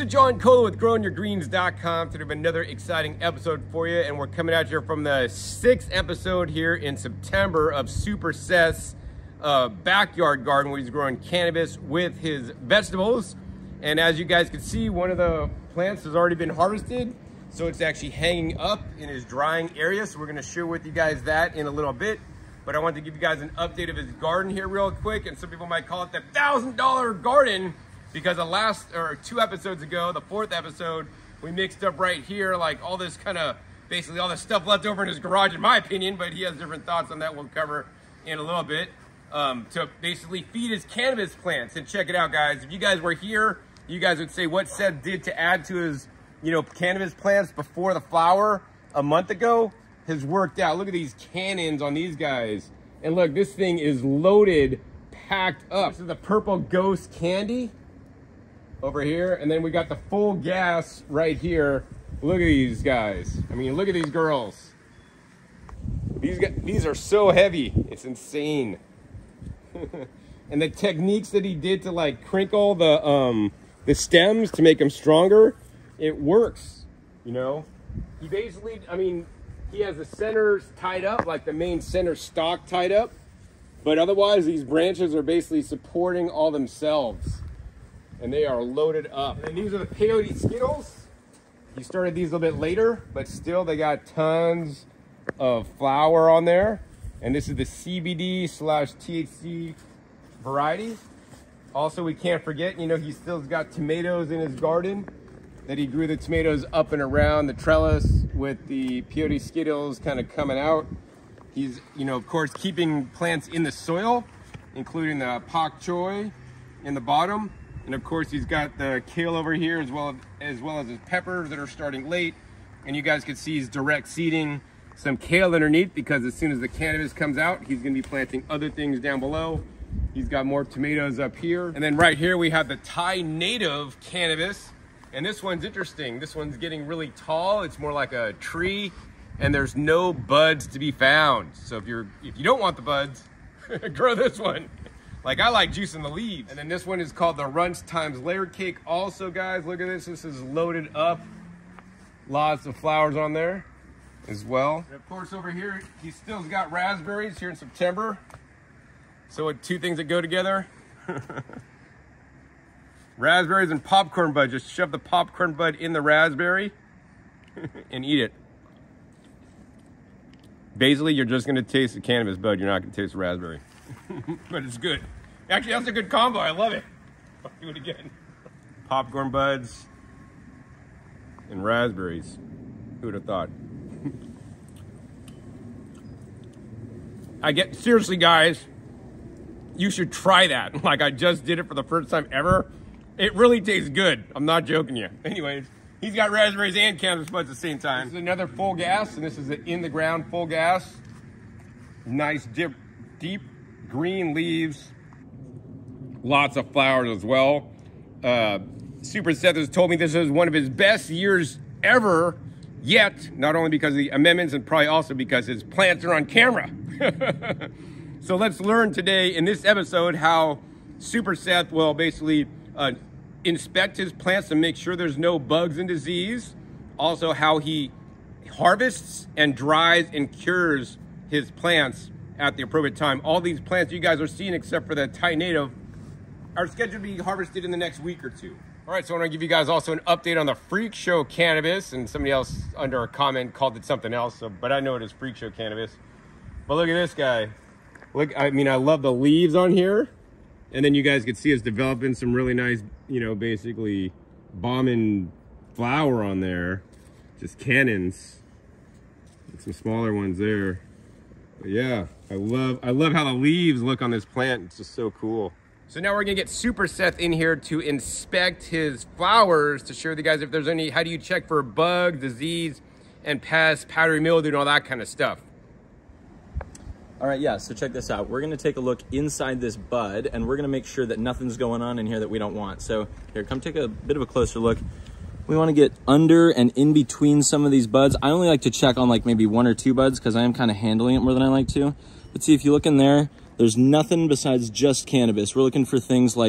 is John Cola with growingyourgreens.com. Today we have another exciting episode for you, and we're coming at you from the 6th episode here in September of Super Seth's backyard garden where he's growing cannabis with his vegetables. And as you guys can see, one of the plants has already been harvested, so it's actually hanging up in his drying area. So we're going to share with you guys that in a little bit. But I wanted to give you guys an update of his garden here real quick, and some people might call it the $1,000 garden, because the two episodes ago, the 4th episode, we mixed up right here, like all this kind of, basically all this stuff left over in his garage, in my opinion, but he has different thoughts on that we'll cover in a little bit, to basically feed his cannabis plants. And check it out, guys. If you guys were here, you guys would say what Seth did to add to his, cannabis plants before the flower a month ago has worked out. Look at these cannons on these guys. And look, this thing is loaded, packed up. This is the purple ghost candy over here, and then we got the full gas right here. Look at these guys. I mean, look at these girls. These are so heavy. It's insane. And the techniques that he did to like crinkle the stems to make them stronger, it works. He basically, he has the centers tied up, like the main center stalk tied up, but otherwise these branches are basically supporting all themselves. And they are loaded up. And these are the peyote Skittles. He started these a little bit later, but still they got tons of flower on there. And this is the CBD/THC variety. Also, we can't forget, he still's got tomatoes in his garden that he grew the tomatoes up and around the trellis with the peyote Skittles kind of coming out. He's, of course, keeping plants in the soil, including the pak choi in the bottom. And of course, he's got the kale over here as well as his peppers that are starting late. And you guys can see he's direct seeding some kale underneath, because as soon as the cannabis comes out, he's gonna be planting other things down below. He's got more tomatoes up here. And then right here, we have the Thai native cannabis. And this one's interesting. This one's getting really tall. It's more like a tree, and there's no buds to be found. So if you don't want the buds, grow this one. Like, I like juicing the leaves. And then this one is called the Runts times Layered Cake. Also, guys, look at this. This is loaded up. Lots of flowers on there as well. And of course, over here, he still's got raspberries here in September. So two things that go together. Raspberries and popcorn bud. Just shove the popcorn bud in the raspberry and eat it. Basically, you're just going to taste the cannabis bud. You're not going to taste the raspberry. But it's good. Actually, that's a good combo. I love it. I'll do it again. Popcorn buds and raspberries. Who would have thought? Seriously, guys, you should try that. Like, I just did it for the first time ever. It really tastes good. I'm not joking you. Anyways, he's got raspberries and cannabis buds at the same time. This is another full gas, and this is an in-the-ground full gas. Nice deep green leaves, lots of flowers as well. Super Seth has told me this is one of his best years ever yet, not only because of the amendments and probably also because his plants are on camera. So let's learn today in this episode how Super Seth will basically inspect his plants to make sure there's no bugs and disease. Also how he harvests and dries and cures his plants at the appropriate time. All these plants you guys are seeing, except for the Thai native, are scheduled to be harvested in the next week or two. All right, so I want to give you guys also an update on the Freak Show cannabis, and somebody else under a comment called it something else, but I know it is Freak Show cannabis. But look at this guy. Look, I love the leaves on here, and then you guys can see it's developing some really nice, basically bombing flower on there, just cannons, and some smaller ones there. But yeah, I love how the leaves look on this plant. It's just so cool. So now we're gonna get Super Seth in here to inspect his flowers to show you guys if there's any, how do you check for bugs, disease, and pests, powdery mildew, and all that kind of stuff. All right, yeah, so check this out. We're gonna take a look inside this bud, and we're gonna make sure that nothing's going on in here that we don't want. So here, come take a bit of a closer look. We wanna get under and in between some of these buds. I only like to check on like maybe 1 or 2 buds because I am kind of handling it more than I like to. But see, if you look in there, there's nothing besides just cannabis. We're looking for things like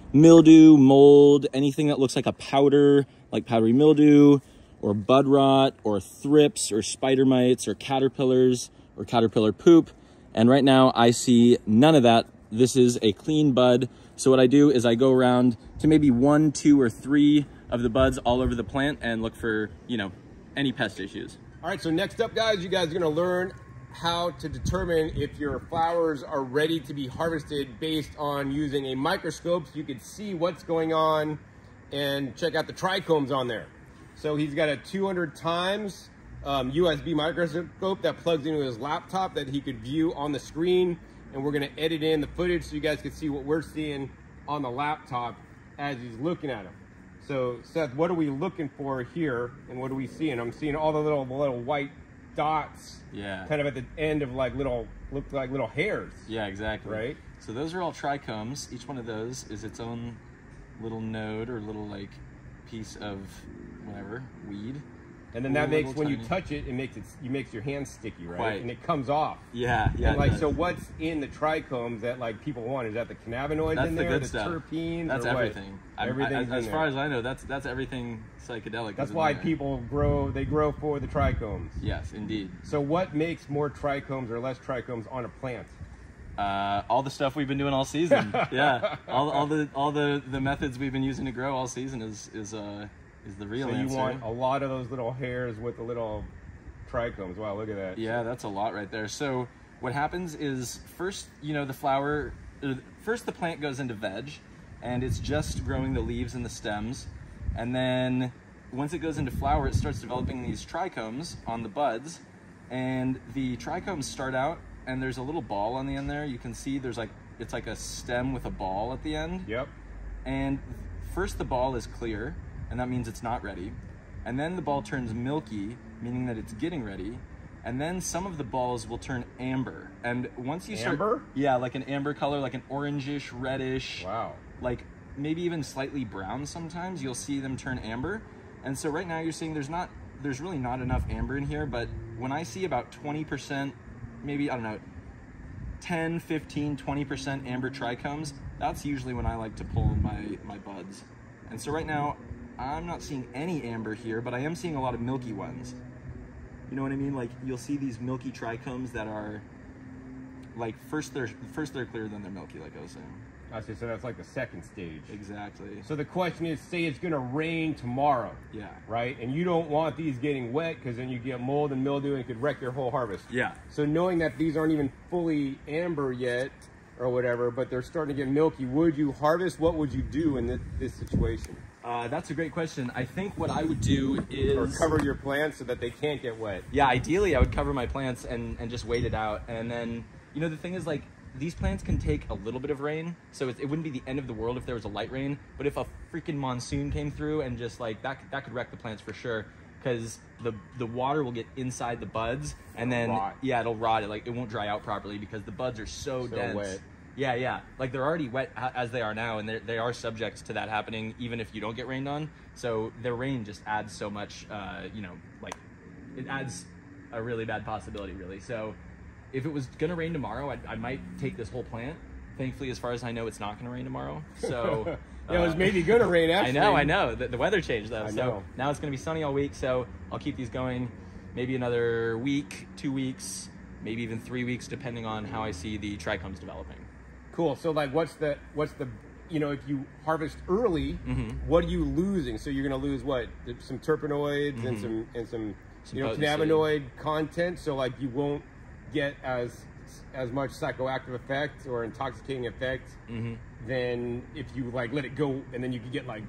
mildew, mold, anything that looks like a powder, like powdery mildew, or bud rot, or thrips, or spider mites, or caterpillars, or caterpillar poop. And right now I see none of that. This is a clean bud. So what I do is I go around to maybe 1, 2, or 3 of the buds all over the plant and look for, you know, any pest issues. All right, so next up, guys, you guys are gonna learn how to determine if your flowers are ready to be harvested based on using a microscope so you can see what's going on and check out the trichomes on there. So he's got a 200 times USB microscope that plugs into his laptop that he could view on the screen, and we're gonna edit in the footage so you guys can see what we're seeing on the laptop as he's looking at them. So Seth, what are we looking for here, and what are we seeing? I'm seeing all the little white dots, kind of at the end of like look like little hairs. Yeah, exactly. Right. So those are all trichomes. Each one of those is its own little node or little like piece of whatever weed. And then that makes, when you touch it, it makes your hands sticky, right? Right. And it comes off. Yeah, yeah. And like, so what's in the trichomes that like people want? Is that the cannabinoids in there, the terpenes? That's or everything. Everything. As far as I know, that's everything psychedelic. That's why people grow. They grow for the trichomes. Yes, indeed. So what makes more trichomes or less trichomes on a plant? All the stuff we've been doing all season. Yeah, all the methods we've been using to grow all season is the real answer. So you want a lot of those little hairs with the little trichomes. Wow, look at that. Yeah, that's a lot right there. So what happens is first, you know, first the plant goes into veg, and it's just growing the leaves and the stems. And then once it goes into flower, it starts developing these trichomes on the buds. And the trichomes start out, and there's a little ball on the end there. You can see it's like a stem with a ball at the end. Yep. And first the ball is clear, and that means it's not ready. And then the ball turns milky, meaning that it's getting ready. And then some of the balls will turn amber. And once you start... Amber? Yeah, like an amber color, like an orangish, reddish. Wow. Like maybe even slightly brown sometimes. You'll see them turn amber. And so right now you're seeing there's really not enough amber in here, but when I see about 20%, maybe, I don't know, 10, 15, 20% amber trichomes, that's usually when I like to pull my buds. And so right now, I'm not seeing any amber here, but I am seeing a lot of milky ones. You know what I mean? Like you'll see these milky trichomes that are like first they're clear, then they're milky, like I was saying. I see. So that's like the second stage. Exactly. So the question is, say it's gonna rain tomorrow. Yeah. Right? And you don't want these getting wet because then you get mold and mildew and it could wreck your whole harvest. Yeah. So knowing that these aren't even fully amber yet or whatever, but they're starting to get milky, would you harvest? What would you do in this situation? That's a great question. I think what I would do is... Or cover your plants so that they can't get wet. Yeah, ideally I would cover my plants and just wait it out. And then, you know, the thing is, like, these plants can take a little bit of rain, so it wouldn't be the end of the world if there was a light rain. But if a freaking monsoon came through and just, like, that could wreck the plants for sure. Because the water will get inside the buds, and then... Rot. Yeah, it'll rot. It won't dry out properly because the buds are so dense. Wet. Yeah, yeah. Like they're already wet as they are now, and they are subject to that happening even if you don't get rained on. So their rain just adds so much, you know, like it adds a really bad possibility, really. So if it was gonna rain tomorrow, I might take this whole plant. Thankfully, as far as I know, it's not gonna rain tomorrow. So yeah, it was maybe gonna rain actually. I know. The weather changed though. I know. So now it's gonna be sunny all week. So I'll keep these going, maybe another week, 2 weeks, maybe even 3 weeks, depending on how I see the trichomes developing. Cool. So like, what's the, you know, if you harvest early, what are you losing? So you're going to lose what? Some terpenoids and some you know, cannabinoid content. So like you won't get as much psychoactive effect or intoxicating effect than if you like let it go, and then you can get like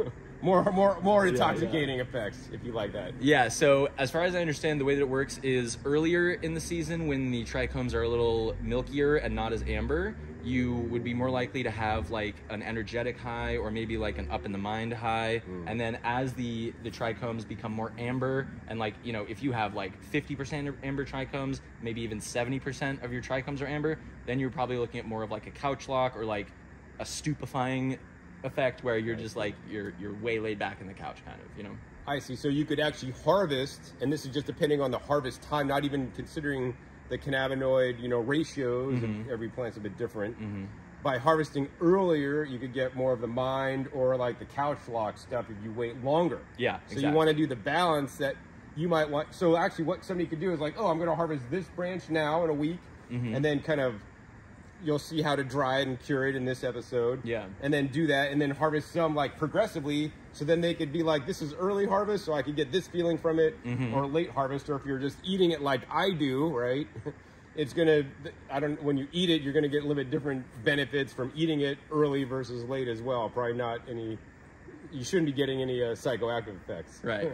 more intoxicating effects if you like that. Yeah, so as far as I understand, the way that it works is earlier in the season when the trichomes are a little milkier and not as amber, you would be more likely to have like an energetic high or maybe like an up in the mind high. And then as the trichomes become more amber, and like, you know, if you have like 50% amber trichomes, maybe even 70% of your trichomes are amber, then you're probably looking at more of like a couch lock or like a stupefying effect where you're just like you're way laid back in the couch, kind of, you know. I see. So you could actually harvest, and this is just depending on the harvest time, not even considering the cannabinoid, you know, ratios. And every plant's a bit different. By harvesting earlier, you could get more of the mind or like the couch lock stuff if you wait longer. Yeah, So you want to do the balance that you might want. So actually what somebody could do is like, oh, I'm going to harvest this branch now in a week. And then kind of, you'll see how to dry it and cure it in this episode. Yeah. And then do that and then harvest some like progressively. So then they could be like, this is early harvest, so I could get this feeling from it, or late harvest, or if you're just eating it like I do, right? It's gonna, when you eat it, you're gonna get a little bit different benefits from eating it early versus late as well. Probably not any, you shouldn't be getting any psychoactive effects. Right.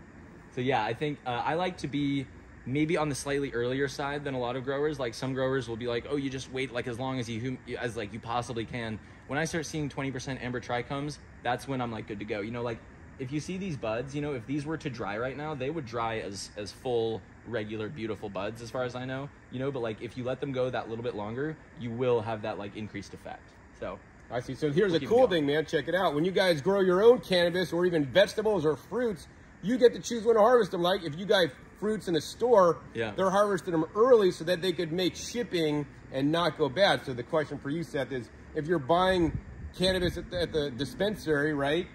So yeah, I think I like to be maybe on the slightly earlier side than a lot of growers. Like some growers will be like, oh, you just wait like as long as you possibly can. When I start seeing 20% amber trichomes, that's when I'm like good to go. You know, like if you see these buds, you know, if these were to dry right now, they would dry as full, regular, beautiful buds as far as I know, you know, but like if you let them go that little bit longer, you will have that like increased effect. So I see. So here's a cool thing, man. Check it out. When you guys grow your own cannabis or even vegetables or fruits, you get to choose when to harvest them. Like if you guys fruits in a store, they're harvesting them early so that they could make shipping and not go bad. So the question for you, Seth, is if you're buying cannabis at the dispensary, right?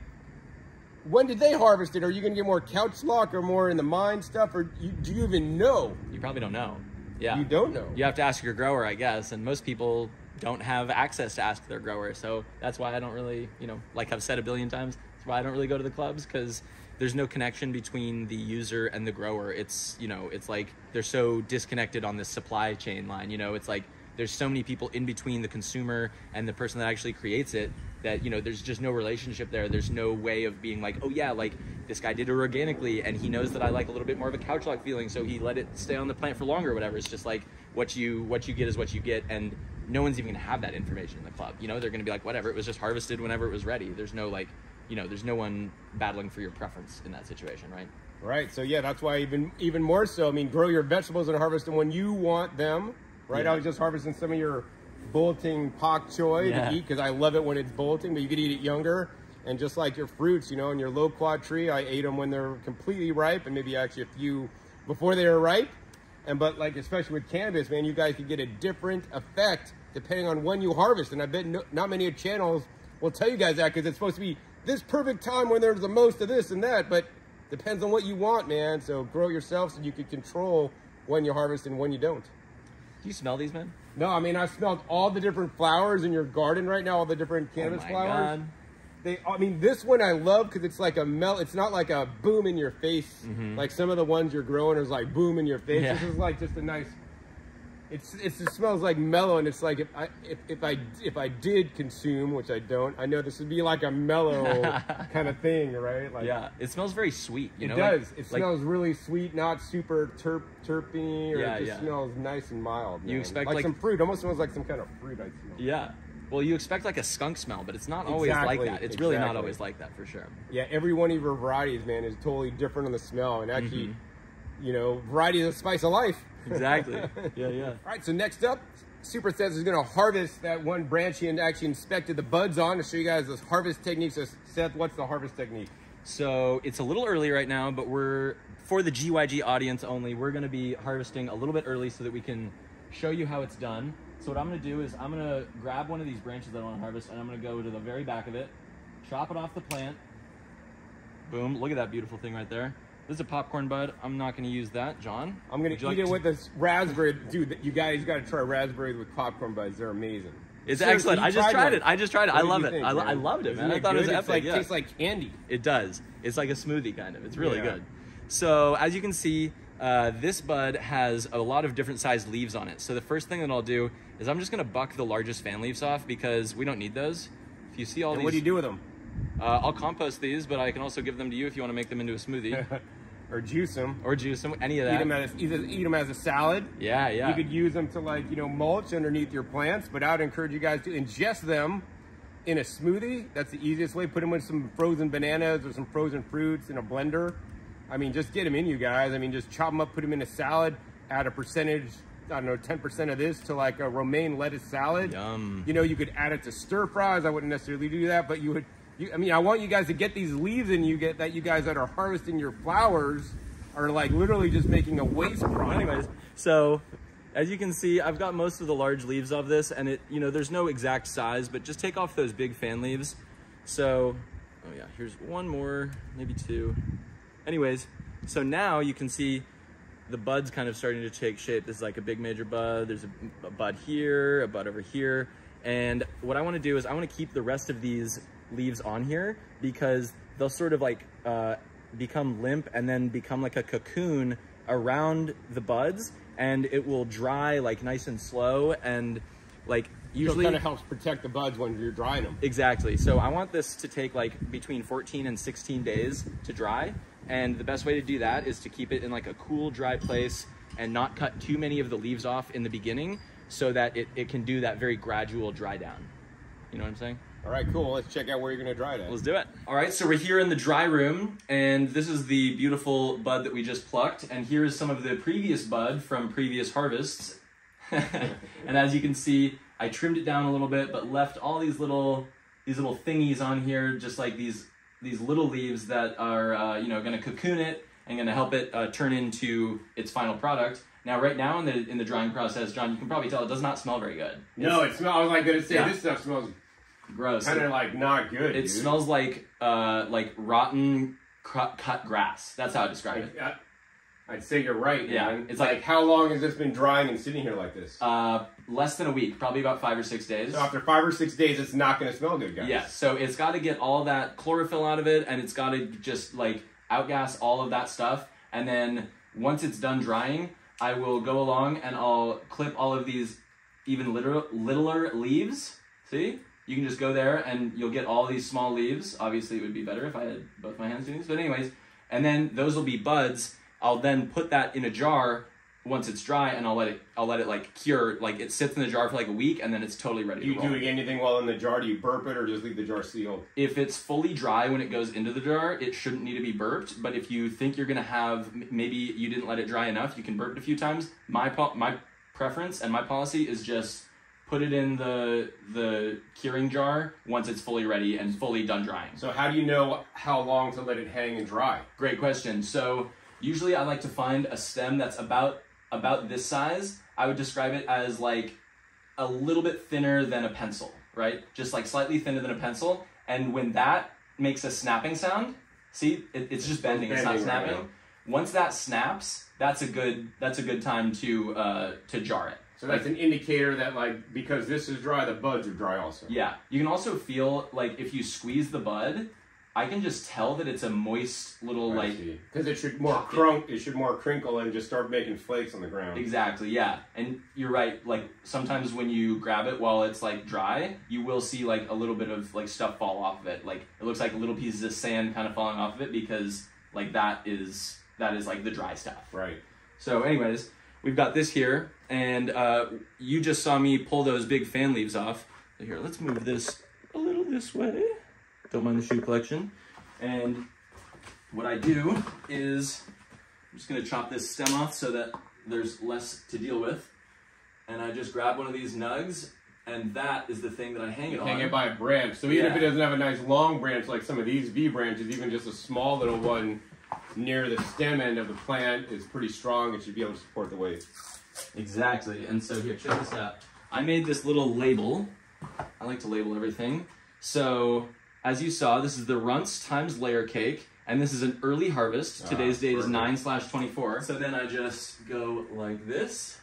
When did they harvest it? Are you going to get more couch lock or more in the mind stuff? Or do you even know? You probably don't know. Yeah. You don't know. You have to ask your grower, I guess. And most people don't have access to ask their grower. So that's why I don't really, you know, like I've said a billion times, that's why I don't really go to the clubs, because there's no connection between the user and the grower. It's, you know, it's like they're so disconnected on this supply chain line. You know, it's like there's so many people in between the consumer and the person that actually creates it that, you know, there's just no relationship there. There's no way of being like, oh yeah, like this guy did it organically and he knows that I like a little bit more of a couch lock feeling, so he let it stay on the plant for longer or whatever. It's just like what you get is what you get, and no one's even gonna have that information in the club. You know, they're gonna be like, whatever, it was just harvested whenever it was ready. There's no like, you know, there's no one battling for your preference in that situation, right? Right. So yeah, that's why even more so. I mean, grow your vegetables and harvest them when you want them. Right. Yeah. I was just harvesting some of your bolting pak choy to eat because I love it when it's bolting, but you could eat it younger. And just like your fruits, you know, in your low quad tree, I ate them when they're completely ripe, and maybe actually a few before they were ripe. But like, especially with cannabis, man, you guys could get a different effect depending on when you harvest. And I bet not many channels will tell you guys that, because it's supposed to be this perfect time when there's the most of this and that, but depends on what you want, man. So grow it yourself so you can control when you harvest and when you don't. Do you smell these, man? No, I mean, I smelled all the different flowers in your garden right now, all the different cannabis flowers. God. I mean, this one I love because it's like it's not like a boom in your face. Like some of the ones you're growing is like boom in your face. Yeah. This is like just a nice, it smells like mellow, and it's like if I did consume, which I don't, I know this would be like a mellow kind of thing, right? Like, yeah, it smells very sweet. You know, it does. Like, it smells really sweet, not super terpene, or Yeah, it just smells nice and mild. You man. expect like like some fruit, almost smells like some kind of fruit I smell. Yeah. Well, you expect like a skunk smell, but it's not always like that. It's really not always like that, for sure. Yeah, every one of your varieties, man, is totally different on the smell. And actually, you know, variety is the spice of life. Exactly. Yeah. All right, so next up, Super Seth is going to harvest that one branch he actually inspected the buds on to show you guys this harvest technique. So, Seth, what's the harvest technique? So it's a little early right now, but for the GYG audience only, we're going to be harvesting a little bit early so that we can show you how it's done. So what I'm going to do is I'm going to grab one of these branches that I want to harvest, and I'm going to go to the very back of it, chop it off the plant. Boom, look at that beautiful thing right there. This is a popcorn bud. I'm not going to use that, John. I'm going to eat it with this raspberry. Dude, you guys got to try raspberries with popcorn buds. They're amazing. It's excellent. I just tried it. I love it. I loved it, man. I thought it was epic. It tastes like candy. It does. It's like a smoothie kind of. It's really good. So as you can see, this bud has a lot of different sized leaves on it. So the first thing that I'll do is I'm just going to buck the largest fan leaves off because we don't need those. If you see all these... What do you do with them? I'll compost these, but I can also give them to you if you want to make them into a smoothie. Or juice them. Or juice them, any of that. Eat them as a salad. Yeah. You could use them to, like, you know, mulch underneath your plants, but I would encourage you guys to ingest them in a smoothie. That's the easiest way. Put them with some frozen bananas or some frozen fruits in a blender. I mean, just get them in, you guys. I mean, just chop them up, put them in a salad, add a percentage, I don't know, 10% of this to like a romaine lettuce salad. Yum. You know, you could add it to stir fries. I wouldn't necessarily do that, but you would. I mean, I want you guys to get these leaves in. You guys that are harvesting your flowers are like literally just making a waste product. Anyways, so as you can see, I've got most of the large leaves of this, and there's no exact size, but just take off those big fan leaves. So, oh yeah, here's one more, maybe two. Anyways, so now you can see the bud's kind of starting to take shape. This is like a big major bud. There's a bud here, a bud over here. And what I want to do is I want to keep the rest of these leaves on here because they'll sort of like become limp and then become like a cocoon around the buds, and it will dry like nice and slow, and like usually it kind of helps protect the buds when you're drying them. Exactly. So I want this to take like between 14 and 16 days to dry. And the best way to do that is to keep it in like a cool, dry place and not cut too many of the leaves off in the beginning so that it can do that very gradual dry down. You know what I'm saying? All right, cool. Let's check out where you're going to dry it at. Let's do it. All right, so we're here in the dry room, and this is the beautiful bud that we just plucked. And here's some of the previous bud from previous harvests. And as you can see, I trimmed it down a little bit, but left all these little thingies on here, just like these little leaves that are going to cocoon it and going to help it turn into its final product. Now, right now in the drying process, John, you can probably tell it does not smell very good. No, it smells. I was like going to say this stuff smells gross. Kind of like not good. It smells like rotten cut grass. That's how I describe it. I'd say you're right. Yeah, man. It's like how long has this been drying and sitting here like this? Less than a week, probably about 5 or 6 days. So after 5 or 6 days, it's not going to smell good, guys. Yeah, so it's got to get all that chlorophyll out of it, and it's got to just like outgas all of that stuff. And then once it's done drying, I will go along and I'll clip all of these even littler leaves. See? You can just go there and you'll get all these small leaves. Obviously, it would be better if I had both my hands doing this. But anyways, and then those will be buds. I'll then put that in a jar once it's dry, and I'll let it like cure. Like it sits in the jar for like a week, and then it's totally ready. Do you do anything while in the jar? Do you burp it or just leave the jar sealed? If it's fully dry when it goes into the jar, it shouldn't need to be burped. But if you think you're gonna have, maybe you didn't let it dry enough, you can burp it a few times. My preference and my policy is just put it in the curing jar once it's fully ready and fully done drying. So how do you know how long to let it hang and dry? Great question. So usually I like to find a stem that's about this size. I would describe it as like a little bit thinner than a pencil, right? Just like slightly thinner than a pencil. And when that makes a snapping sound, see, it's just bending, it's not snapping. Right. Once that snaps, that's a good time to jar it. So that's an indicator that, like, because this is dry, the buds are dry also. Yeah. You can also feel, like, if you squeeze the bud, I can just tell that it's a moist little, because it should more crinkle and just start making flakes on the ground. Exactly, yeah. And you're right, like, sometimes when you grab it while it's, like, dry, you will see, like, a little bit of, like, stuff fall off of it. Like, it looks like little pieces of sand kind of falling off of it because, like, that is like, the dry stuff. Right. So, anyways, we've got this here, and you just saw me pull those big fan leaves off. So here, let's move this a little this way. Don't mind the shoe collection. And what I do is, I'm just gonna chop this stem off so that there's less to deal with. And I just grab one of these nugs, and that is the thing that I hang it on. Hang it by a branch. So even if it doesn't have a nice long branch like some of these V branches, even just a small little one near the stem end of the plant is pretty strong. It should be able to support the weight. Exactly. And so here, check this out. I made this little label. I like to label everything. So as you saw, this is the runts times layer cake, and this is an early harvest. Today's date is 9/24. So then I just go like this.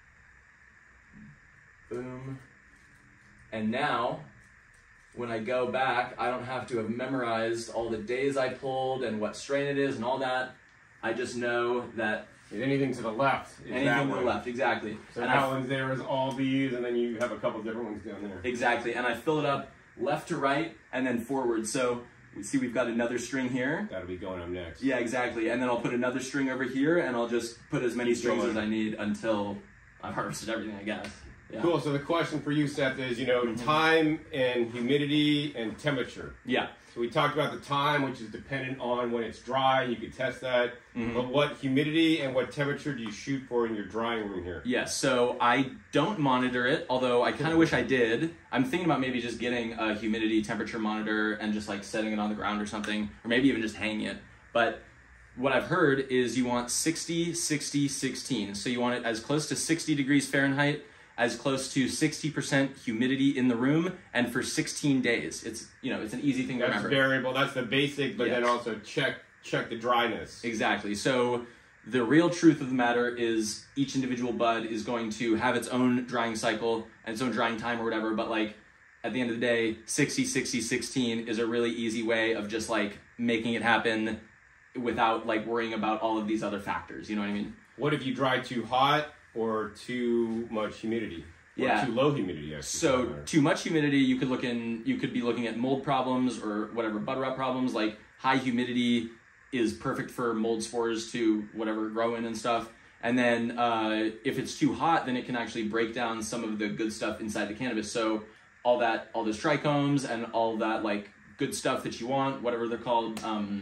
Boom. And now, when I go back, I don't have to have memorized all the days I pulled and what strain it is and all that. I just know that anything to the left is anything to the left, exactly. So that one's there is all these, and then you have a couple different ones down there. Exactly, and I fill it up left to right and then forward. So we see we've got another string here. That'll be going up next. Yeah, exactly. And then I'll put another string over here, and I'll just put as many strings as I need until I've harvested everything, I guess. Yeah. Cool. So the question for you, Seth, is, time and humidity and temperature. Yeah. So we talked about the time, which is dependent on when it's dry. You can test that. But what humidity and what temperature do you shoot for in your drying room here? Yeah, so I don't monitor it, although I kind of wish I did. I'm thinking about maybe just getting a humidity temperature monitor and just like setting it on the ground or something, or maybe even just hanging it. But what I've heard is you want 60, 60, 16. So you want it as close to 60 degrees Fahrenheit, as close to 60% humidity in the room, and for 16 days. It's, you know, it's an easy thing to remember. That's variable. That's the basic, but then also check the dryness. Exactly. So the real truth of the matter is each individual bud is going to have its own drying cycle and its own drying time or whatever, but like at the end of the day, 60, 60, 16 is a really easy way of just like making it happen without like worrying about all of these other factors. You know what I mean? What if you dry too hot or too much humidity? Or too low humidity, actually. So too much humidity, you could be looking at mold problems or whatever, bud rot problems. Like high humidity is perfect for mold spores to whatever grow in and stuff. And then if it's too hot, then it can actually break down some of the good stuff inside the cannabis. So all those trichomes and all that like good stuff that you want, whatever they're called,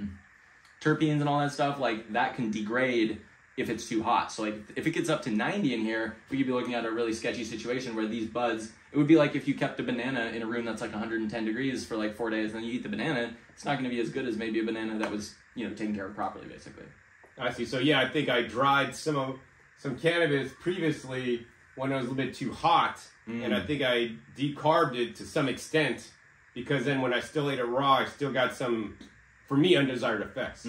terpenes and all that stuff, like that can degrade if it's too hot. So like if it gets up to 90 in here, we could be looking at a really sketchy situation where these buds, it would be like if you kept a banana in a room that's like 110 degrees for like 4 days, and then you eat the banana, it's not going to be as good as maybe a banana that was, you know, taken care of properly, basically. I see. So yeah, I think I dried some cannabis previously when it was a little bit too hot, and I think I decarbed it to some extent, because then when I still ate it raw, I still got some, for me, undesired effects.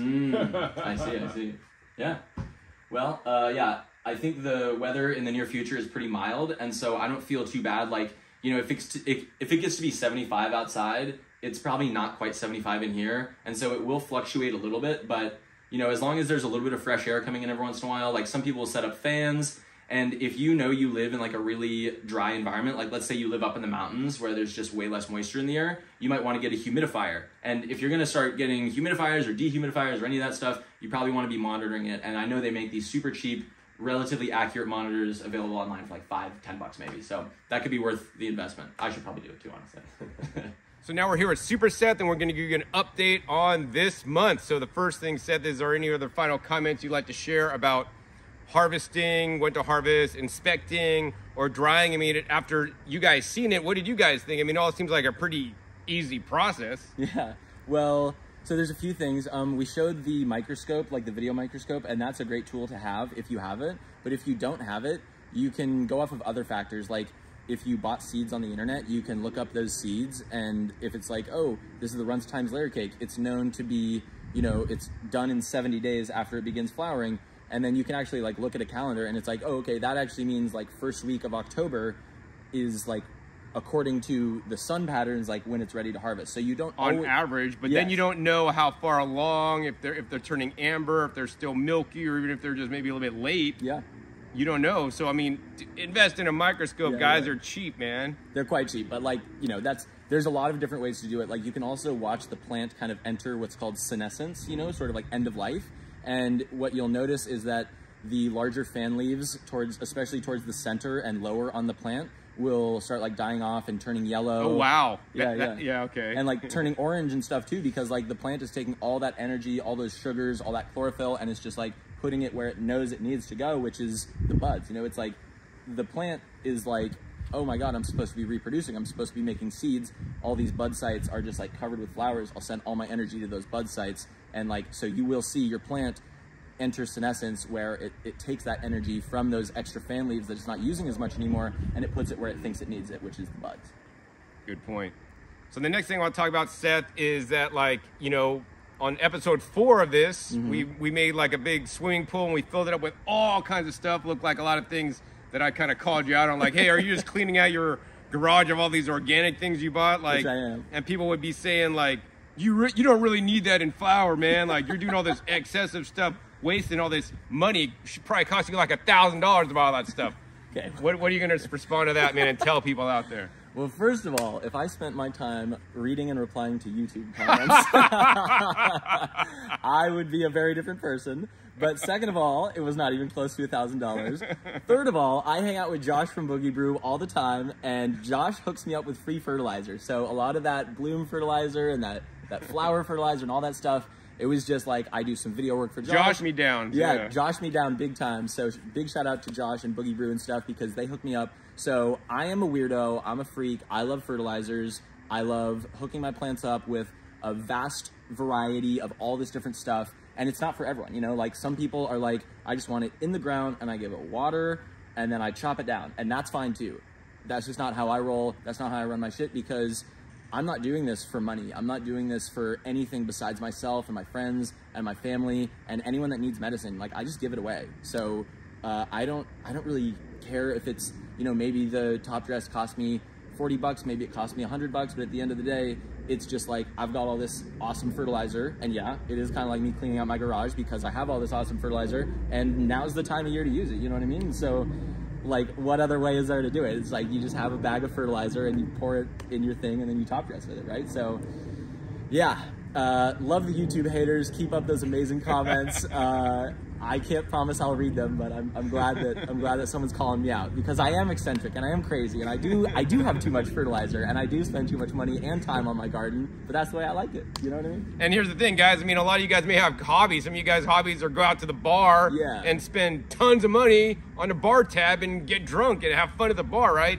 I see. Yeah. Well, yeah, I think the weather in the near future is pretty mild, and so I don't feel too bad. Like, you know, if it gets to be 75 outside, it's probably not quite 75 in here, and so it will fluctuate a little bit, but, you know, as long as there's a little bit of fresh air coming in every once in a while, like some people will set up fans, and if you know you live in like a really dry environment, like let's say you live up in the mountains where there's just way less moisture in the air, you might want to get a humidifier. And if you're going to start getting humidifiers or dehumidifiers or any of that stuff, you probably want to be monitoring it. And I know they make these super cheap, relatively accurate monitors available online for like $5-10 maybe. So that could be worth the investment. I should probably do it too, honestly. So now we're here at Super Seth, and we're going to give you an update on this month. So the first thing, Seth, is there any other final comments you'd like to share about harvesting, when to harvest, inspecting, or drying? I mean, after you guys seen it, what did you guys think? I mean, it all seems like a pretty easy process. Yeah, well, so there's a few things. We showed the microscope, like the video microscope, and that's a great tool to have if you have it. But if you don't have it, you can go off of other factors. Like if you bought seeds on the internet, you can look up those seeds, and if it's like, oh, this is the Runts Times layer cake, it's known to be, you know, it's done in 70 days after it begins flowering. And then you can actually like look at a calendar, and it's like, oh, okay, that actually means like first week of October is like according to the sun patterns, like when it's ready to harvest. So you don't on average, but then you don't know how far along, if they're turning amber, if they're still milky, or even if they're just maybe a little bit late. Yeah. You don't know. So I mean, invest in a microscope, guys. They're cheap, man. They're quite cheap, but like, you know, there's a lot of different ways to do it. Like you can also watch the plant kind of enter what's called senescence, you know, sort of like end of life. And what you'll notice is that the larger fan leaves, especially towards the center and lower on the plant, will start like dying off and turning yellow. Oh, wow. Yeah, okay. And like turning orange and stuff too, because like the plant is taking all that energy, all those sugars, all that chlorophyll, and it's just like putting it where it knows it needs to go, which is the buds. You know, it's like the plant is like, oh my God, I'm supposed to be reproducing. I'm supposed to be making seeds. All these bud sites are just like covered with flowers. I'll send all my energy to those bud sites. And like, so you will see your plant enter senescence, where it takes that energy from those extra fan leaves that it's not using as much anymore, and it puts it where it thinks it needs it, which is the buds. Good point. So the next thing I want to talk about, Seth, is that, like, you know, on episode 4 of this, we made like a big swimming pool, and we filled it up with all kinds of stuff. Looked like a lot of things that I kind of called you out on, like, hey, are you just cleaning out your garage of all these organic things you bought? Like, which I am. And people would be saying like, you don't really need that in flour, man. Like, you're doing all this excessive stuff, wasting all this money. It should probably cost you like $1,000 to buy all that stuff. Okay. What are you going to respond to that, man, and tell people out there? Well, first of all, if I spent my time reading and replying to YouTube comments, I would be a very different person. But second of all, it was not even close to $1,000. Third of all, I hang out with Josh from Boogie Brew all the time, and Josh hooks me up with free fertilizer. So a lot of that bloom fertilizer and that flower fertilizer and all that stuff, it was just like I do some video work for Josh. Josh me down. Yeah, Josh me down big time. So big shout out to Josh and Boogie Brew and stuff, because they hooked me up. So I am a weirdo. I'm a freak. I love fertilizers. I love hooking my plants up with a vast variety of all this different stuff. And it's not for everyone, you know, like some people are like, I just want it in the ground and I give it water and then I chop it down, and that's fine too. That's just not how I roll. That's not how I run my shit, because I'm not doing this for money. I'm not doing this for anything besides myself and my friends and my family and anyone that needs medicine. Like, I just give it away. So I don't really care if it's, you know, maybe the top dress cost me $40, maybe it cost me $100, but at the end of the day, it's just like, I've got all this awesome fertilizer, and yeah, it is kind of like me cleaning out my garage because I have all this awesome fertilizer, and now's the time of year to use it, you know what I mean? So, like, what other way is there to do it? It's like, you just have a bag of fertilizer and you pour it in your thing and then you top dress with it, right? So, yeah, love the YouTube haters. Keep up those amazing comments. I can't promise I'll read them, but I'm glad that someone's calling me out, because I am eccentric and I am crazy, and I do have too much fertilizer, and I do spend too much money and time on my garden, but that's the way I like it. You know what I mean? And here's the thing, guys. I mean, a lot of you guys may have hobbies. Some of you guys' hobbies are go out to the bar and spend tons of money on a bar tab and get drunk and have fun at the bar, right?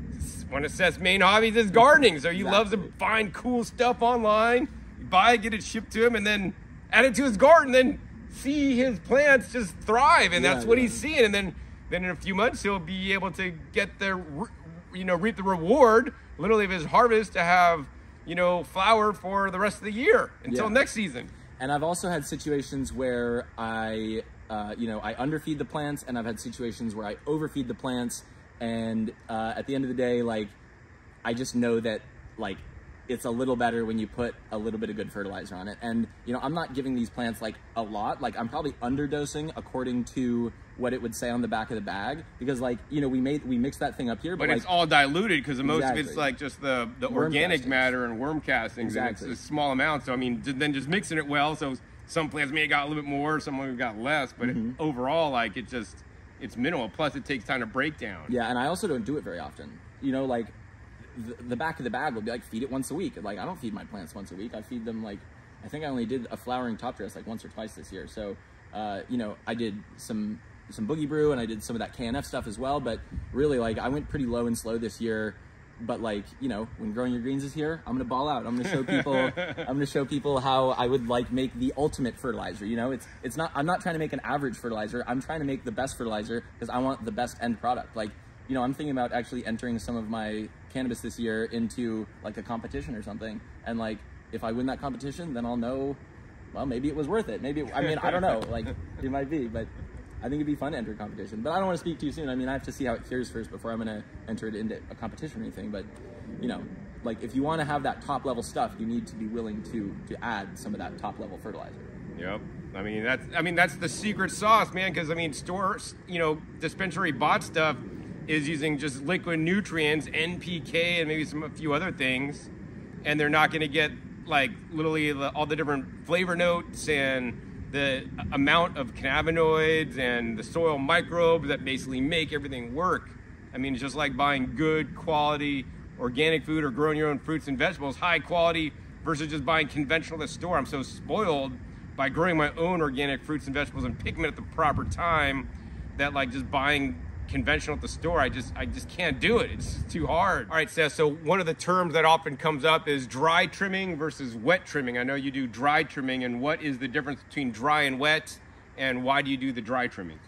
One of Seth's main hobbies is gardening, so he loves to find cool stuff online, buy it, get it shipped to him, and then add it to his garden, then see his plants just thrive, and that's what he's seeing. And then in a few months he'll be able to get the, you know, reap the reward literally of his harvest, to have, you know, flower for the rest of the year until next season. And I've also had situations where I you know, I underfeed the plants, and I've had situations where I overfeed the plants, and at the end of the day, like, I just know that, like, it's a little better when you put a little bit of good fertilizer on it. And, you know, I'm not giving these plants like a lot. Like, I'm probably underdosing according to what it would say on the back of the bag, because, like, you know, we mix that thing up here, but it's like, all diluted, because most of it's like just the organic castings. matter and worm castings, and it's a small amount. So I mean, then just mixing it well, so some plants may have got a little bit more, some have got less, but overall, like, it's minimal. Plus it takes time to break down. Yeah, and I also don't do it very often. You know, like, the back of the bag will be like, feed it once a week. Like, I don't feed my plants once a week. I feed them, like, I think I only did a flowering top dress like once or twice this year. So, you know, I did some Boogie Brew, and I did some of that KNF stuff as well. But really, like, I went pretty low and slow this year. But, like, you know, when Growing Your Greens is here, I'm gonna ball out. I'm gonna show people. I'm gonna show people how I would, like, make the ultimate fertilizer. You know, it's not. I'm not trying to make an average fertilizer. I'm trying to make the best fertilizer, because I want the best end product. Like, you know, I'm thinking about actually entering some of my cannabis this year into, like, a competition or something. And, like, if I win that competition, then I'll know, well, maybe it was worth it. Maybe, I mean, I don't know. Like, it might be, but I think it'd be fun to enter a competition. But I don't want to speak too soon. I mean, I have to see how it cures first before I'm going to enter it into a competition or anything. But, you know, like, if you want to have that top level stuff, you need to be willing to add some of that top level fertilizer. Yep. I mean, that's the secret sauce, man. Because, I mean, stores, you know, dispensary bought stuff is using just liquid nutrients, NPK, and maybe a few other things, and they're not going to get, like, literally all the different flavor notes and the amount of cannabinoids and the soil microbes that basically make everything work. I mean, it's just like buying good quality organic food or growing your own fruits and vegetables, high quality, versus just buying conventional at the store. I'm so spoiled by growing my own organic fruits and vegetables and picking them at the proper time that, like, just buying conventional at the store, I just can't do it. It's too hard. All right, Seth, so one of the terms that often comes up is dry trimming versus wet trimming. I know you do dry trimming, and what is the difference between dry and wet, and why do you do the dry trimming?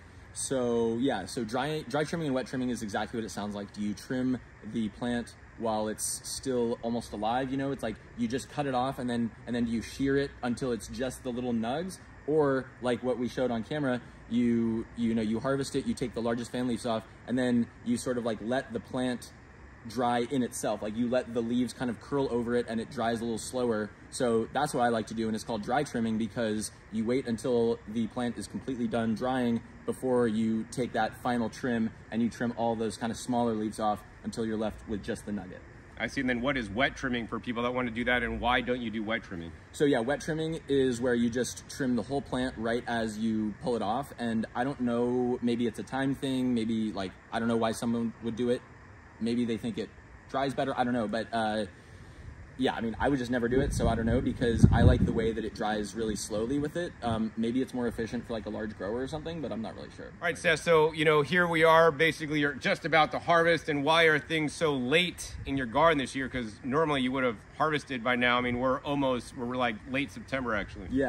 So yeah, so dry trimming and wet trimming is exactly what it sounds like. Do you trim the plant while it's still almost alive? You know, it's like you just cut it off, and then do you shear it until it's just the little nugs? Or, like what we showed on camera, you harvest it, you take the largest fan leaves off, and then you sort of, like, let the plant dry in itself. Like, you let the leaves kind of curl over it, and it dries a little slower. So that's what I like to do, and it's called dry trimming, because you wait until the plant is completely done drying before you take that final trim, and you trim all those kind of smaller leaves off until you're left with just the nugget. I see. And then what is wet trimming for people that want to do that, and why don't you do wet trimming? So yeah, wet trimming is where you just trim the whole plant right as you pull it off. And I don't know, maybe it's a time thing, maybe, like, I don't know why someone would do it. Maybe they think it dries better, I don't know. But yeah, I mean, I would just never do it, so I don't know, because I like the way that it dries really slowly with it. Maybe it's more efficient for, like, a large grower or something, but I'm not really sure. All right, Seth, so, you know, here we are, basically you're just about to harvest, and why are things so late in your garden this year? Because normally you would have harvested by now. I mean, we're like late September, actually. Yeah.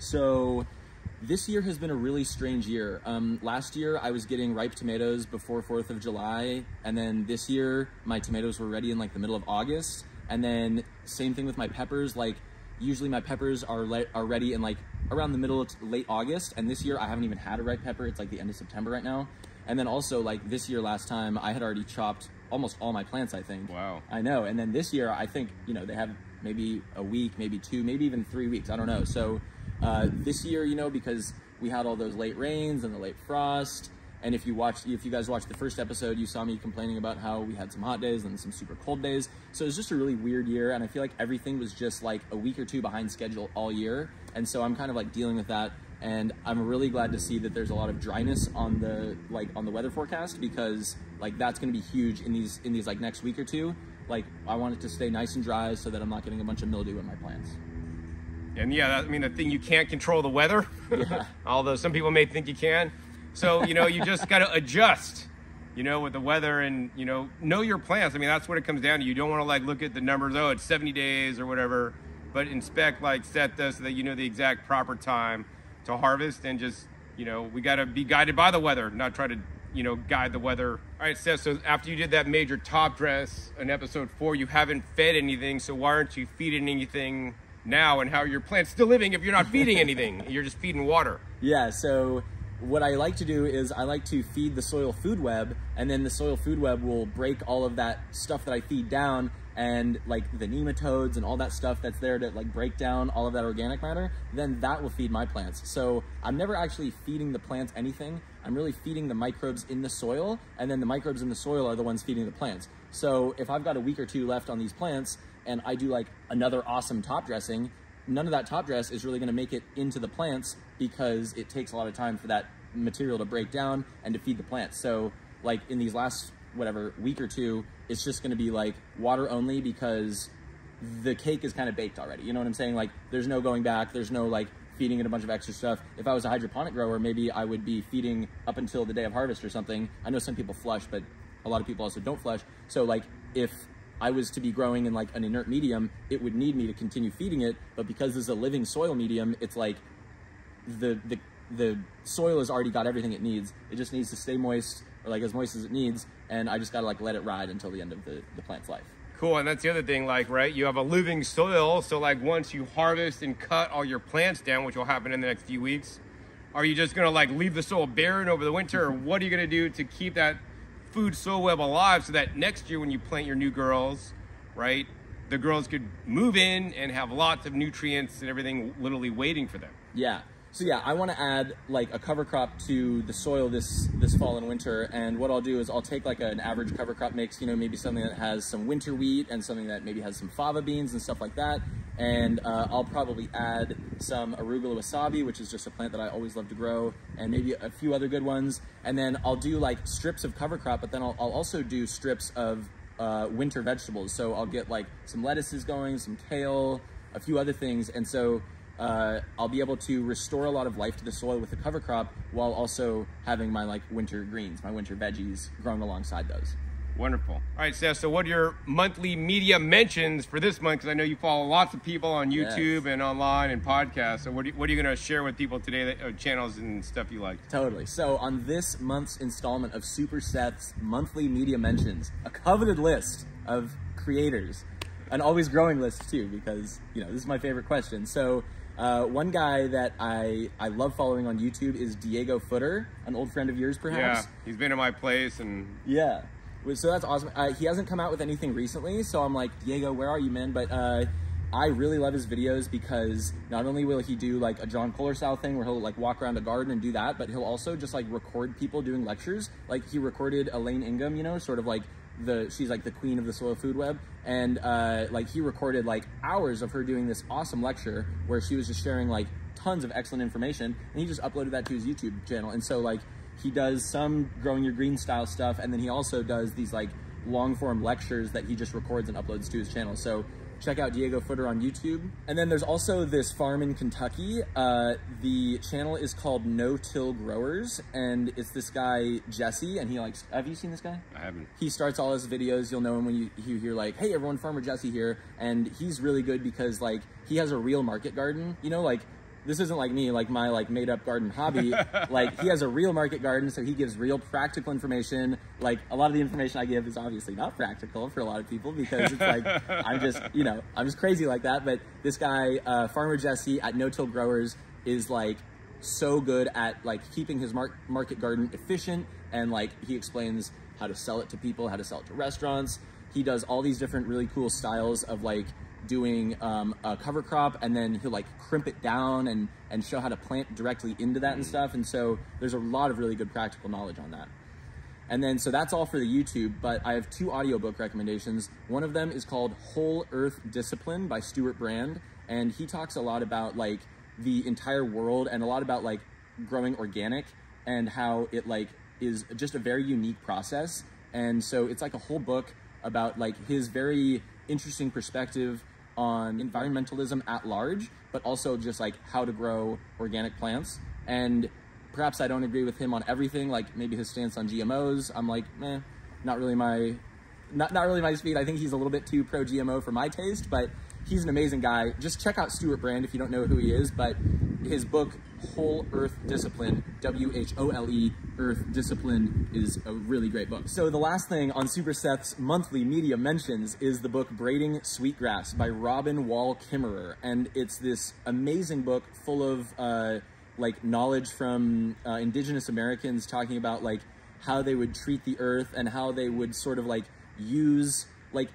So this year has been a really strange year. Last year I was getting ripe tomatoes before 4th of July, and then this year my tomatoes were ready in like the middle of August. And then same thing with my peppers. Like usually my peppers are ready in like around the middle to late August, and this year I haven't even had a ripe pepper. It's like the end of September right now. And then also like this year, last time I had already chopped almost all my plants, I think. Wow. I know. And then this year I think, you know, they have maybe a week, maybe 2, maybe even 3 weeks. I don't know. So this year, you know, because we had all those late rains and the late frost, and if you guys watched the first episode, you saw me complaining about how we had some hot days and some super cold days. So it was just a really weird year, and I feel like everything was just like a week or 2 behind schedule all year. And so I'm kind of like dealing with that, and I'm really glad to see that there's a lot of dryness on the weather forecast, because like that's going to be huge in these like next week or 2. Like I want it to stay nice and dry so that I'm not getting a bunch of mildew in my plants. And yeah, I mean, the thing, you can't control the weather, Yeah. although some people may think you can. So, you know, you just got to adjust, you know, with the weather, and, you know your plants. I mean, that's what it comes down to. You don't want to like look at the numbers, oh, it's 70 days or whatever, but inspect like Seth does, so that you know the exact proper time to harvest, and just, you know, we got to be guided by the weather, not try to, you know, guide the weather. All right, Seth, so after you did that major top dress in episode 4, you haven't fed anything, so why aren't you feeding anything now, and how are your plants still living if you're not feeding anything? You're just feeding water. Yeah, so what I like to do is I like to feed the soil food web, and then the soil food web will break all of that stuff that I feed down, and like the nematodes and all that stuff that's there to like break down all of that organic matter, then that will feed my plants. So I'm never actually feeding the plants anything. I'm really feeding the microbes in the soil, and then the microbes in the soil are the ones feeding the plants. So if I've got a week or 2 left on these plants, and I do like another awesome top dressing, none of that top dress is really going to make it into the plants, because it takes a lot of time for that material to break down and to feed the plants. So like in these last whatever week or 2, it's just going to be like water only, because the cake is kind of baked already. You know what I'm saying? Like there's no going back. There's no like feeding it a bunch of extra stuff. If I was a hydroponic grower, maybe I would be feeding up until the day of harvest or something. I know some people flush, but a lot of people also don't flush. So like if I was to be growing in like an inert medium, it would need me to continue feeding it. But because this is a living soil medium, it's like the soil has already got everything it needs. It just needs to stay moist, or like as moist as it needs. And I just got to like let it ride until the end of the plant's life. Cool. And that's the other thing, like, right, you have a living soil. So like once you harvest and cut all your plants down, which will happen in the next few weeks, are you just going to like leave the soil barren over the winter? Or what are you going to do to keep that food soil web alive, so that next year when you plant your new girls, right, the girls could move in and have lots of nutrients and everything literally waiting for them? Yeah. So yeah, I want to add like a cover crop to the soil this fall and winter. And what I'll do is I'll take like an average cover crop mix, you know, maybe something that has some winter wheat and something that maybe has some fava beans and stuff like that. And I'll probably add some arugula wasabi, which is just a plant that I always love to grow, and maybe a few other good ones. And then I'll do like strips of cover crop, but then I'll also do strips of winter vegetables. So I'll get like some lettuces going, some kale, a few other things. And so I'll be able to restore a lot of life to the soil with the cover crop, while also having my like winter greens, my winter veggies growing alongside those. Wonderful. All right, Seth, so what are your monthly media mentions for this month? Because I know you follow lots of people on YouTube and online and podcasts. So what are you going to share with people today, that channels and stuff you like? Totally. So on this month's installment of Super Seth's monthly media mentions, a coveted list of creators, an always growing list too, because, you know, this is my favorite question. So one guy that I love following on YouTube is Diego Footer, an old friend of yours, perhaps. Yeah, he's been to my place, and yeah. So that's awesome. He hasn't come out with anything recently, so I'm like, Diego, where are you, man? But I really love his videos, because not only will he do like a John Kohler style thing where he'll like walk around a garden and do that, but he'll also just like record people doing lectures. Like he recorded Elaine Ingham, you know, sort of like she's like the queen of the soil food web, and like he recorded like hours of her doing this awesome lecture where she was just sharing like tons of excellent information, and he just uploaded that to his YouTube channel. And so like he does some growing your green style stuff, and then he also does these like long form lectures that he just records and uploads to his channel. So check out Diego Footer on YouTube. And then there's also this farm in Kentucky. The channel is called No Till Growers, and it's this guy Jesse, and he likes, have you seen this guy? I haven't. He starts all his videos, you'll know him when you hear like, hey everyone, Farmer Jesse here. And he's really good because like he has a real market garden, you know, like this isn't like me, like my like made up garden hobby. Like he has a real market garden, so he gives real practical information. Like a lot of the information I give is obviously not practical for a lot of people because it's like I'm just crazy like that. But this guy, Farmer Jesse at No Till Growers, is like so good at like keeping his market garden efficient, and like he explains how to sell it to people, how to sell it to restaurants. He does all these different really cool styles of like doing a cover crop, and then he'll like crimp it down and show how to plant directly into that and stuff. And so there's a lot of really good practical knowledge on that. And then, so that's all for the YouTube, but I have 2 audiobook recommendations. One of them is called Whole Earth Discipline by Stuart Brand. And he talks a lot about like the entire world and a lot about like growing organic and how it like is just a very unique process. And so it's like a whole book about like his very interesting perspective on environmentalism at large, but also just like how to grow organic plants. And perhaps I don't agree with him on everything, like maybe his stance on GMOs. I'm like, not really my speed. I think he's a little bit too pro GMO for my taste, but he's an amazing guy. Just check out Stuart Brand if you don't know who he is, but his book, Whole Earth Discipline, W-H-O-L-E, Earth Discipline, is a really great book. So the last thing on Super Seth's monthly media mentions is the book Braiding Sweetgrass by Robin Wall Kimmerer. And it's this amazing book full of like knowledge from indigenous Americans talking about like how they would treat the earth and how they would sort of like use like,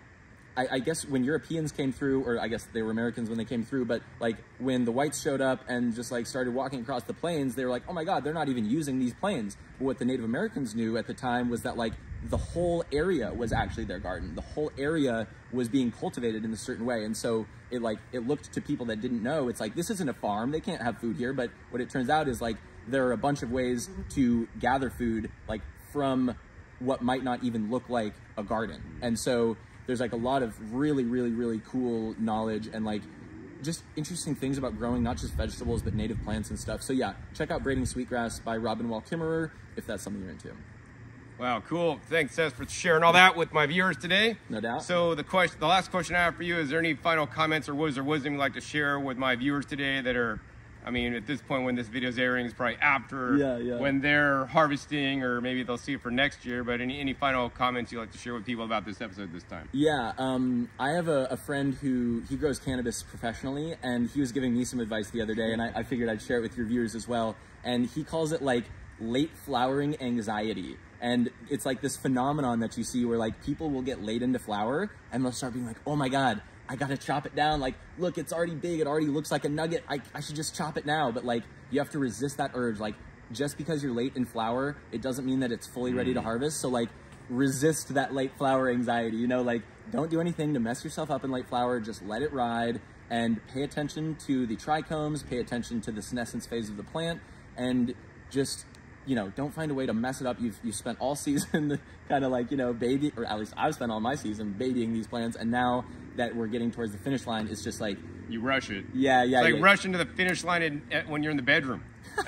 I guess when Europeans came through, or I guess they were Americans when they came through, but like when the whites showed up and just like started walking across the plains, they were like, oh my God, they're not even using these plains. But what the Native Americans knew at the time was that like the whole area was actually their garden. The whole area was being cultivated in a certain way. And so it looked to people that didn't know, it's like, this isn't a farm, they can't have food here. But what it turns out is like, there are a bunch of ways to gather food like from what might not even look like a garden. And so there's like a lot of really, really, really cool knowledge and like just interesting things about growing not just vegetables, but native plants and stuff. So yeah, check out Braiding Sweetgrass by Robin Wall Kimmerer if that's something you're into. Wow, cool. Thanks, Seth, for sharing all that with my viewers today. No doubt. So the last question I have for you, is there any final comments or words of wisdom you'd like to share with my viewers today that are, I mean, at this point when this video is airing, it's probably after when they're harvesting, or maybe they'll see it for next year, but any final comments you'd like to share with people about this episode this time? Yeah, I have a friend who, he grows cannabis professionally, and he was giving me some advice the other day, and I figured I'd share it with your viewers as well. And he calls it like late flowering anxiety. And it's like this phenomenon that you see where like people will get late into flower and they'll start being like, oh my God, I gotta chop it down. Like, look, it's already big. It already looks like a nugget. I should just chop it now. But like, you have to resist that urge. Like, just because you're late in flower, it doesn't mean that it's fully ready to harvest. So like, resist that late flower anxiety, you know, like don't do anything to mess yourself up in late flower. Just let it ride and pay attention to the trichomes, pay attention to the senescence phase of the plant, and just, you know, don't find a way to mess it up. You've spent all season kind of like, you know, baby, or at least I've spent all my season babying these plants, and now that we're getting towards the finish line, it's just like, you rush it. Yeah. It's like rushing to the finish line when you're in the bedroom.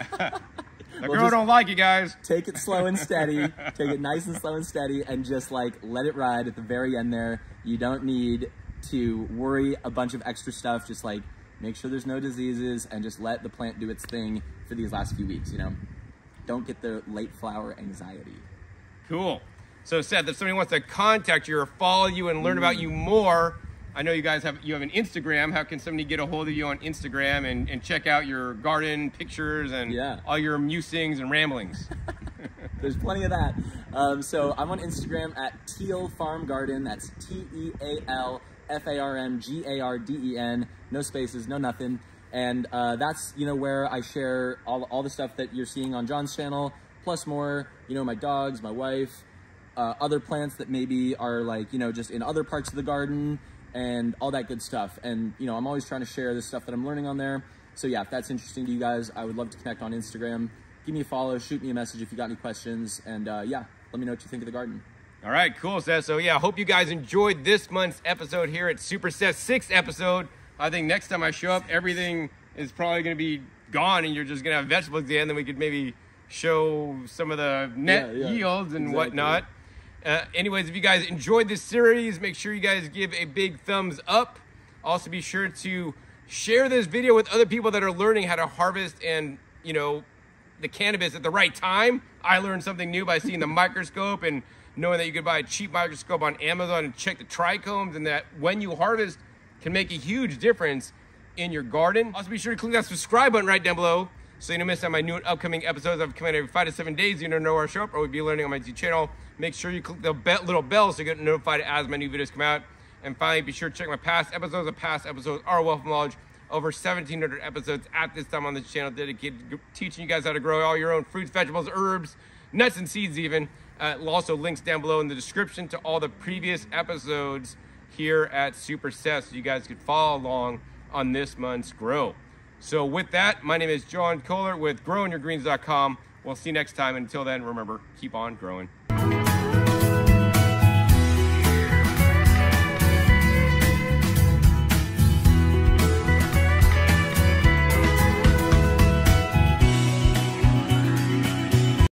The Well, girl don't like you guys. Take it slow and steady. Take it nice and slow and steady, and just like let it ride at the very end there. You don't need to worry a bunch of extra stuff. Just like make sure there's no diseases and just let the plant do its thing for these last few weeks, you know? Don't get the late flower anxiety. Cool. So Seth, if somebody wants to contact you or follow you and learn about you more, I know you guys have an Instagram. How can somebody get a hold of you on Instagram and check out your garden pictures and all your musings and ramblings? There's plenty of that. So I'm on Instagram at Teal Farm Garden. That's TEALFARMGARDEN. No spaces, no nothing. And that's, you know, where I share all the stuff that you're seeing on John's channel, plus more, you know, my dogs, my wife, other plants that maybe are like, you know, just in other parts of the garden, and all that good stuff. And, you know, I'm always trying to share the stuff that I'm learning on there. So yeah, if that's interesting to you guys, I would love to connect on Instagram. Give me a follow, shoot me a message if you got any questions, and yeah, let me know what you think of the garden. All right, cool, Seth. So yeah, I hope you guys enjoyed this month's episode here at Super Seth's 6th episode. I think next time I show up, everything is probably going to be gone, and you're just going to have vegetables at the end, then we could maybe show some of the net yields and whatnot. Anyways, if you guys enjoyed this series, make sure you guys give a big thumbs up. Also, be sure to Share this video with other people that are learning how to harvest and, you know, the cannabis at the right time. I learned something new by seeing the microscope and knowing that you could buy a cheap microscope on Amazon and check the trichomes, and that when you harvest can make a huge difference in your garden. Also, be sure to click that subscribe button right down below so you don't miss out my new and upcoming episodes. I've come in every 5 to 7 days. You don't know where I show up or we'll be learning on my YouTube channel. Make sure you click the little bell so you get notified as my new videos come out. And finally, be sure to check my past episodes. The past episodes are a wealth of knowledge. Over 1,700 episodes at this time on this channel dedicated to teaching you guys how to grow all your own fruits, vegetables, herbs, nuts, and seeds even. Also links down below in the description to all the previous episodes here at Super Seth so you guys could follow along on this month's grow. So with that, my name is John Kohler with growingyourgreens.com. We'll see you next time. Until then, remember, keep on growing.